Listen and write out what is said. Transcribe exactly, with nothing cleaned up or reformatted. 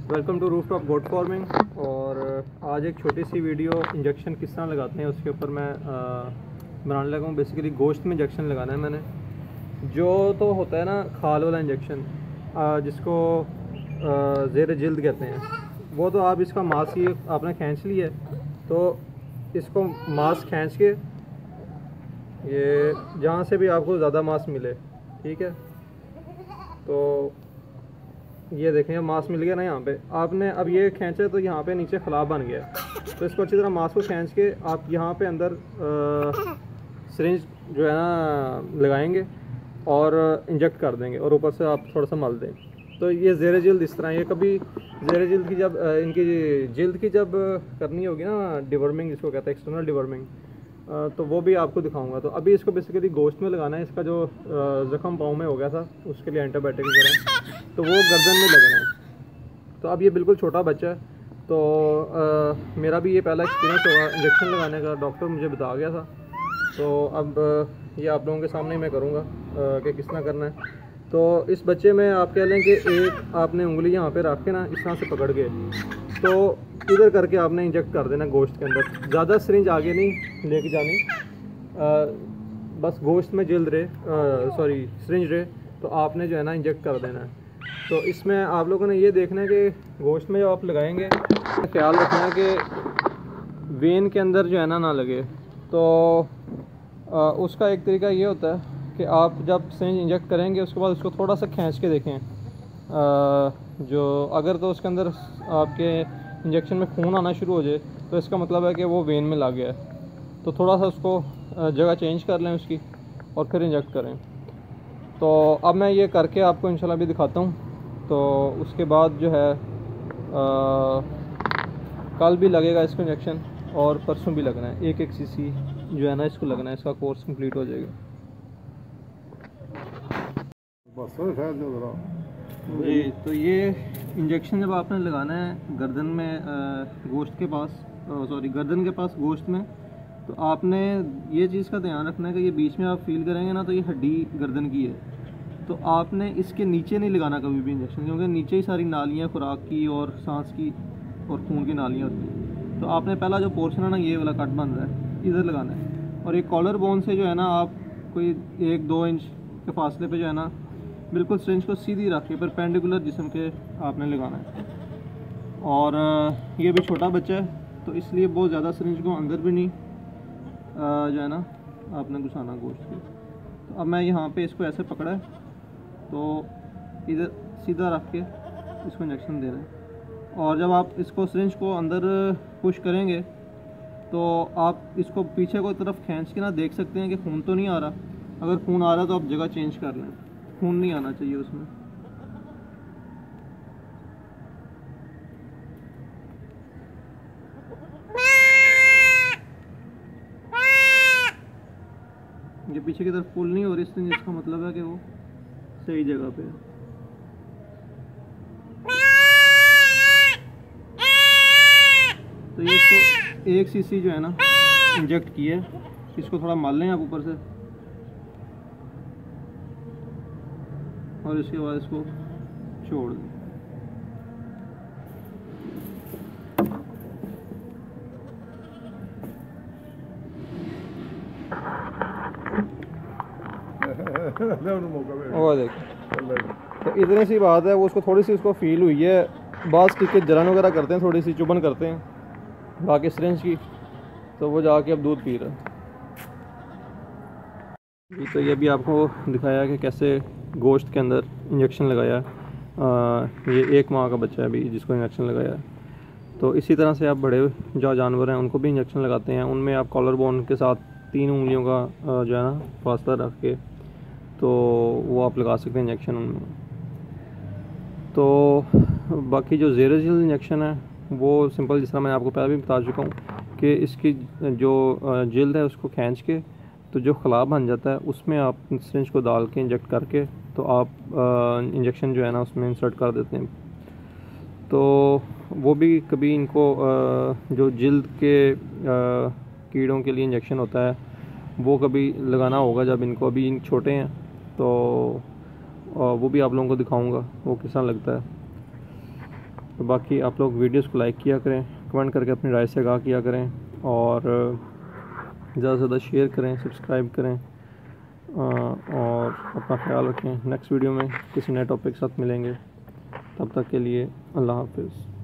Welcome to rooftop goat farming. और आज एक छोटी सी वीडियो इंजेक्शन किस तरह लगाते हैं उसके ऊपर मैं बनाने लगा हूँ। बेसिकली गोश्त में इंजेक्शन लगाना है मैंने। जो तो होता है ना खाल वाला इंजेक्शन, जिसको ज़ेर जिल्द कहते हैं, वो तो आप इसका मांस ही आपने खींच लिया है, तो इसको मांस खींच के ये जहाँ से भी आपको ज़्यादा मांस मिले, ठीक है, तो ये देखें मांस मिल गया ना। यहाँ पे आपने अब ये खींचा तो यहाँ पे नीचे खला बन गया, तो इसको अच्छी तरह मांस को खींच के आप यहाँ पे अंदर सिरिंज जो है ना लगाएंगे और इंजेक्ट कर देंगे और ऊपर से आप थोड़ा सा मल दें। तो ये ज़ेर जिल्द इस तरह, ये कभी ज़ेर जिल्द की जब इनकी जिल्द की जब करनी होगी ना, डिवर्मिंग जिसको कहते हैं, एक्सटर्नल डिवर्मिंग, तो वो भी आपको दिखाऊंगा। तो अभी इसको बेसिकली गोश्त में लगाना है। इसका जो ज़ख़म पाँव में हो गया था उसके लिए एंटीबायोटिक वगैरह, तो वो गर्दन में लगना है। तो अब ये बिल्कुल छोटा बच्चा है, तो आ, मेरा भी ये पहला एक्सपीरियंस होगा इंजेक्शन लगाने का, डॉक्टर मुझे बता गया था। तो अब ये आप लोगों के सामने मैं करूँगा कि किस तरह करना है। तो इस बच्चे में आप कह लें कि एक आपने उंगली यहाँ पे रख के ना इस तरह से पकड़ के, तो इधर करके आपने इंजेक्ट कर देना गोश्त के अंदर। ज़्यादा सिरिंज आगे नहीं लेके जानी, आ, बस गोश्त में जिल्द रहे, सॉरी सिरिंज रहे, तो आपने जो है ना इंजेक्ट कर देना है। तो इसमें आप लोगों ने ये देखना है कि गोश्त में जब आप लगाएंगे ख्याल रखना है कि वेन के अंदर जो है ना ना लगे। तो आ, उसका एक तरीका ये होता है कि आप जब सिरिंज इंजेक्ट करेंगे उसके बाद उसको थोड़ा सा खींच के देखें, आ, जो अगर तो उसके अंदर आपके इंजेक्शन में खून आना शुरू हो जाए तो इसका मतलब है कि वो वेन में लग गया है। तो थोड़ा सा उसको जगह चेंज कर लें उसकी और फिर इंजेक्ट करें। तो अब मैं ये करके आपको इंशाल्लाह भी दिखाता हूँ। तो उसके बाद जो है आ, कल भी लगेगा इसको इंजेक्शन और परसों भी लगना है। एक एक सीसी जो है ना इसको लगना है, इसका कोर्स कंप्लीट हो जाएगा। जी, तो ये इंजेक्शन जब आपने लगाना है गर्दन में, गोश्त के पास, सॉरी गर्दन के पास गोश्त में, तो आपने ये चीज़ का ध्यान रखना है कि ये बीच में आप फील करेंगे ना, तो ये हड्डी गर्दन की है, तो आपने इसके नीचे नहीं लगाना कभी भी इंजेक्शन, क्योंकि नीचे ही सारी नालियाँ खुराक की और सांस की और खून की नालियाँ होती हैं। तो आपने पहला जो पोर्शन है ना, ये वाला कट बन रहा है, इधर लगाना है। और एक कॉलर बोन से जो है ना आप कोई एक दो इंच के फासले पे जो है ना बिल्कुल सिरिंज को सीधी रख के परपेंडिकुलर जिस्म के आपने लगाना है। और ये भी छोटा बच्चा है, तो इसलिए बहुत ज़्यादा सिरिंज को अंदर भी नहीं जो है ना आपने घुसाना गोश्त के। तो अब मैं यहाँ पे इसको ऐसे पकड़ा है, तो इधर सीधा रख के इसको इंजेक्शन दे रहे हैं। और जब आप इसको सिरिंज को अंदर पुश करेंगे तो आप इसको पीछे को तरफ खींच के ना देख सकते हैं कि खून तो नहीं आ रहा। अगर खून आ रहा तो आप जगह चेंज कर लें, खून नहीं आना चाहिए उसमें। ये पीछे की तरफ पुल नहीं हो रही इसलिए, इसका मतलब है कि वो सही जगह पे है। तो ये इसको एक सीसी जो है ना इंजेक्ट किया है, इसको थोड़ा मार लें आप ऊपर से, और इसके बाद इसको छोड़ दें। और देखो, तो इतनी सी बात है। वो उसको थोड़ी सी उसको फील हुई है, बास टिके जलन वगैरह करते हैं, थोड़ी सी चुभन करते हैं बाकी सिरिंज की, तो वो जाके अब दूध पी रहा है। तो ये भी आपको दिखाया कि कैसे गोश्त के अंदर इंजेक्शन लगाया। आ, ये एक माह का बच्चा है अभी जिसको इंजेक्शन लगाया है। तो इसी तरह से आप बड़े जो जानवर हैं उनको भी इंजेक्शन लगाते हैं। उनमें आप कॉलर बोन के साथ तीन उंगलियों का जो है ना फासला रख के, तो वो आप लगा सकते हैं इंजेक्शन उनमें। तो बाकी जो ज़ेर जिल्द इंजेक्शन है वो सिंपल, जिस तरह मैं आपको पहले भी बता चुका हूँ कि इसकी जो जिल्द है उसको खींच के, तो जो खला बन जाता है उसमें आप सिरिंज को डाल के इंजेक्ट करके, तो आप इंजेक्शन जो है ना उसमें इंसर्ट कर देते हैं। तो वो भी कभी इनको आ, जो जिल्द के आ, कीड़ों के लिए इंजेक्शन होता है वो कभी लगाना होगा जब इनको, अभी छोटे हैं, तो वो भी आप लोगों को दिखाऊंगा वो किस तरह लगता है। तो बाकी आप लोग वीडियोस को लाइक किया करें, कमेंट करके अपनी राय से आगाह किया करें और ज़्यादा से ज़्यादा शेयर करें, सब्सक्राइब करें और अपना ख्याल रखें। नेक्स्ट वीडियो में किसी नए टॉपिक के साथ मिलेंगे, तब तक के लिए अल्लाह हाफिज़।